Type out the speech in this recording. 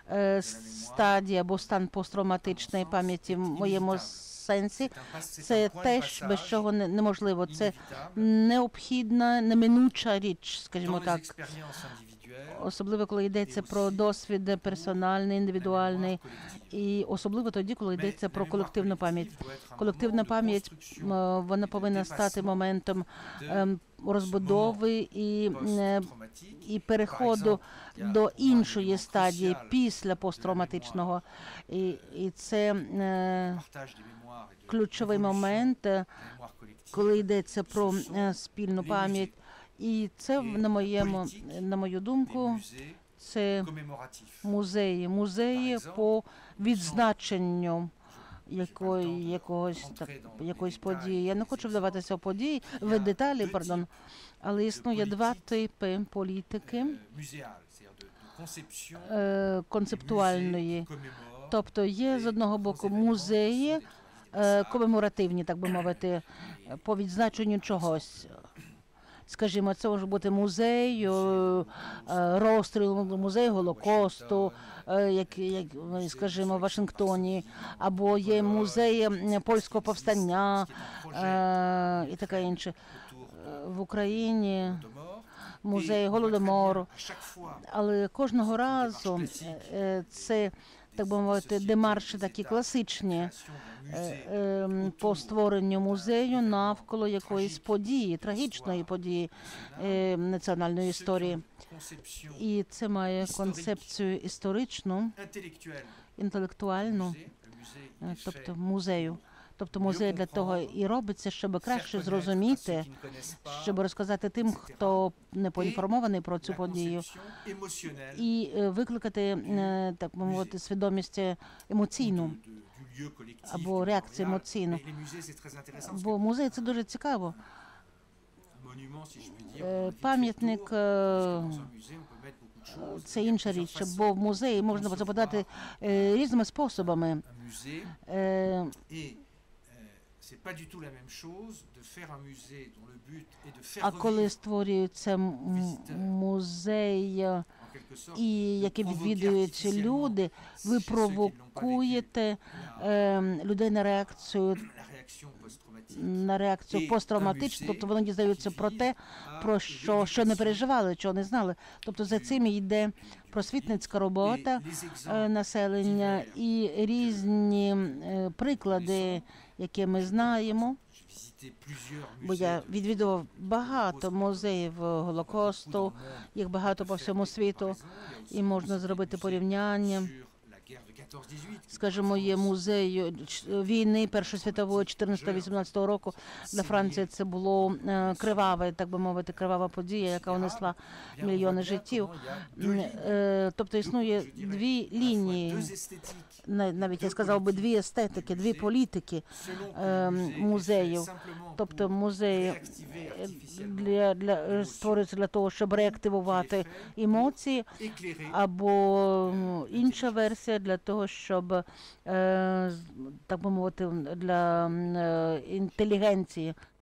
стадія або стан посттравматичної пам'яті в моєму сенсі. Це теж без чого неможливо. Це необхідна, неминуча річ, скажімо так. Особливо, коли йдеться про досвід персональний, індивідуальний, і особливо тоді, коли йдеться про колективну пам'ять. Колективна пам'ять, вона повинна стати моментом розбудови і переходу до іншої стадії після посттравматичного. І це ключовий момент, коли йдеться про спільну пам'ять. І це, на мою думку, це музеї по відзначенню якоїсь події. Я не хочу вдаватися в деталі, але існує два типи політики концептуальної. Тобто є з одного боку музеї комеморативні, так би мовити, по відзначенню чогось. Скажімо, це може бути музей розстрілу, музей Голокосту, як скажімо, в Вашингтоні, або є музей польського повстання і таке інше. В Україні музей Голодомору. Але кожного разу це, так би мовити, демарші такі класичні по створенню музею навколо якоїсь події, трагічної події національної історії. І це має концепцію історичну, інтелектуальну, тобто музею. Тобто музей для того і робиться, щоб краще зрозуміти, щоб розказати тим, хто не поінформований про цю подію, і викликати, так би мовити, свідомість емоційну або реакцію емоційну. Бо музей – це дуже цікаво. Пам'ятник – це інша річ, бо в музеї можна запитати різними способами. А коли створюється музей, і який відвідують люди, ви провокуєте людей на реакцію посттравматичну, тобто вони дізнаються про те, про що не переживали, чого не знали. Тобто за цим йде просвітницька робота населення і різні приклади, які ми знаємо. Бо я відвідував багато музеїв Голокосту, їх багато по всьому світу, і можна зробити порівняння. Скажімо, є музей війни Першої світової 14-18 року. Для Франції це було криваве, так би мовити, кривава подія, яка унесла мільйони життів. Тобто існує дві лінії, навіть я сказав би дві естетики, дві політики музеїв. Тобто музеї створюються для того, щоб реактивувати емоції, або інша версія для того, щоб, так би мовити, для інтелігенції.